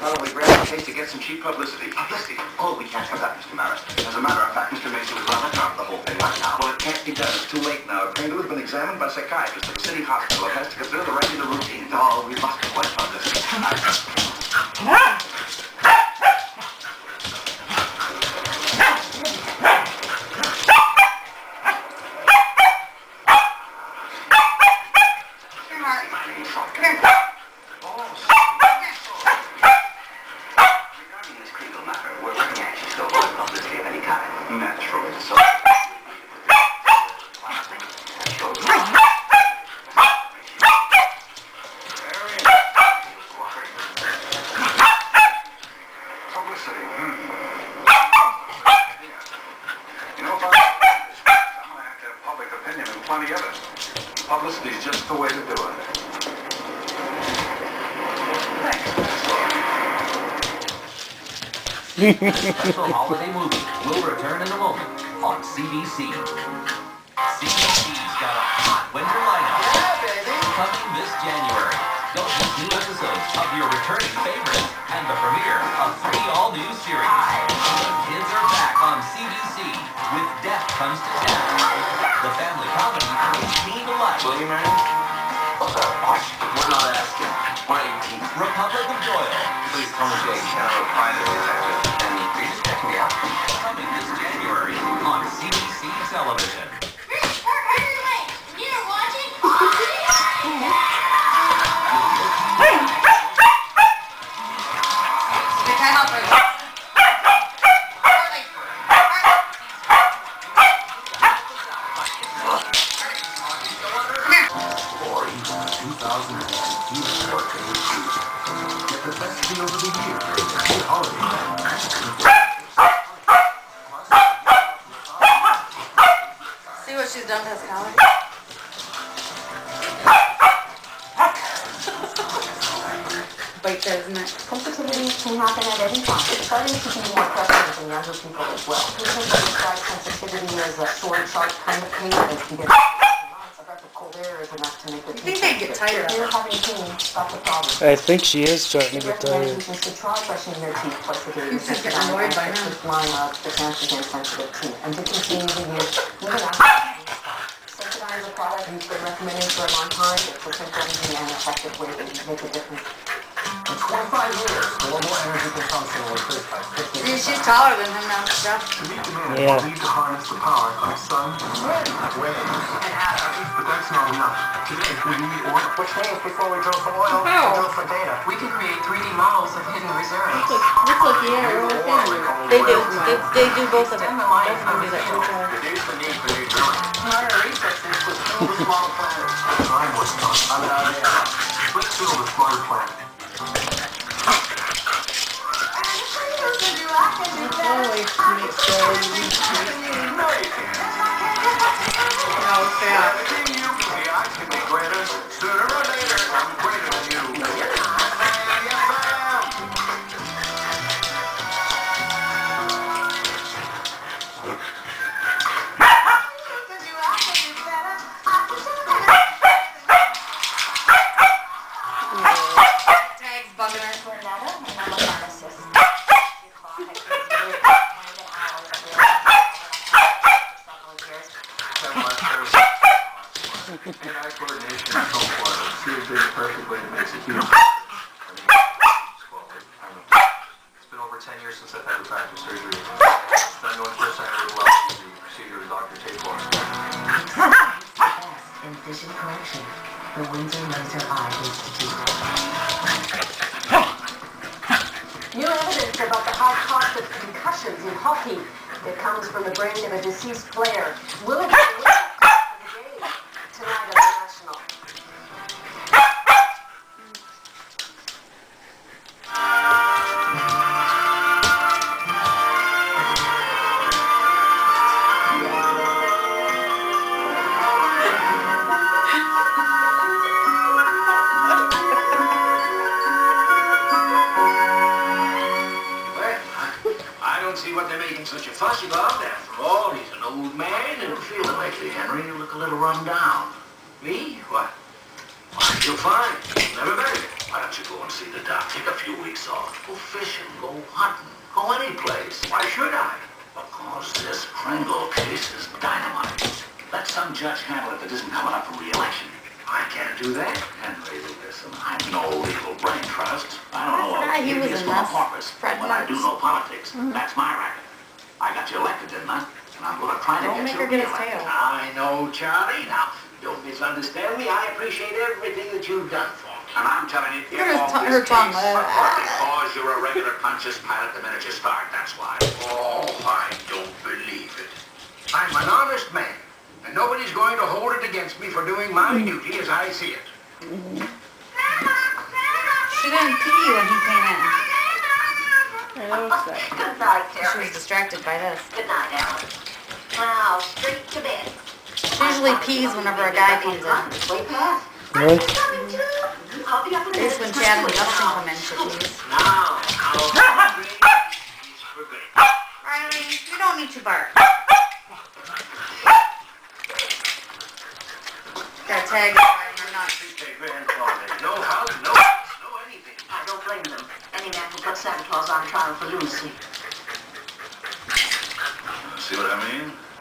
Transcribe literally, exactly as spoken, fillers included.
thought we grabbed the case to get some cheap publicity. Publicity? Oh, we can't have that, Mister Maris. As a matter of fact, Mister Mason would rather drop the whole thing right now. Well, it can't be done. It's too late now. Pringle has been examined by psychiatrists at the city hospital. It has to consider the regular routine. Oh, we must avoid publicity. Publicity's just the way to do it. Special holiday movie will return in a moment on C B C. C B C's got a hot winter lineup. Yeah, baby! Coming this January. Don't miss new episodes of your returning favorites and the premiere of three all-new series. The kids are back on C B C with Death Comes to Town. The family comedy brings teen to life. Will you marry me? What's that? What? We're not asking. Why eighteen? Republic of Doyle. Please call me Jake. I'm a private detective. And please just check me out. Coming this January on C B C television. You're watching? Can I help her? Get the best deals of the year. Holiday. See what she's done to his collar? Bite there, isn't it? Sensitivity can happen at any time. It's starting to be more prevalent in younger people as well. Patients that describe sensitivity as a sword sharp kind of pain that can get a breath of cold air is enough to make it. You think they'd get tired of If you're it? having pain, stop the problem. I think she is starting to get tired. Recommendations is to try brushing their teeth twice a day. He's just getting annoyed by her. Line of defense against sensitive teeth and to continue to use even after Sensodyne is a product we've been recommending for a long time. It's a simple, easy, and effective way to make a difference. In twenty-five years, global energy consumption will increase by fifty percent. See, she's taller than him now, stuff. To meet demand, Yeah. we'll need to harness the power of sun, wind, waves, and atoms. But that's not enough. Today, we need oil. Which means before we drill for oil, we drill for data. We can create three D models of hidden reserves. Look, look, yeah, we're all family. They do. They, they do both of it. Both of them do that to each other. Reduce the need for new drilling. Our researchers would fill the small planets. I'm working on it. I'm an idea. Let's fill the smaller planet. Always makes sure you reach it. No, fair. I can be greater. Sooner or later, I'm greater than you. Yes, I am. Tag's bugging her. Renata, and I'm a pharmacist. Hand-eye coordination and so forth. See it doing perfectly. It makes a huge It's been over ten years since I've had refractive surgery. I know the first time I did well the procedure with Doctor Tabor. In vision correction, the Windsor Laser Eye Institute. New evidence about the high cost of concussions in hockey that comes from the brain of a deceased player. Will it be tonight at the National? See what they're making such a fuss about. After all, he's an old man and feeling lately, Henry. You look a little run down. Me? What? Why, I feel fine. Never better. Why don't you go and see the doc? Take a few weeks off. Go fishing, go hunting, go any place. Why should I? Because this Kringle case is dynamite. Let some judge handle it that isn't coming up for re-election. I can't do that. Henry, listen, I'm no legal brain trust. I don't know I forgot all he was hideous in from a this. porpoise, Fred but I do Marks. know politics. That's my racket. I got you elected, didn't I? And I'm going to try to Don't get make you her get his re-elected. tail. I know, Charlie. Now, don't misunderstand me. I appreciate everything that you've done for me. And I'm telling you, Look at if his all tongue- this her tongue, case- uh, Well, because you're a regular Pontius Pilate the minute you start, that's why. Oh, I don't believe it. I'm an honest man, and nobody's going to hold it against me for doing my duty as I see it. She didn't pee when he came in. I noticed that. Good night, She Terry. was distracted by this. Good night, Alan. Now, straight to bed. She usually pees whenever a guy comes in. Sleep past. Really? I'll be up in the It's when Chad and Justin come in, she pees. Now, now, please, for good. Riley, you don't need to bark. Got tagged by your nuts. Hey, grandfather, no hug, no kiss, no anything. I don't blame them. Any man who put Santa Claus on trial for lunacy. See what I mean?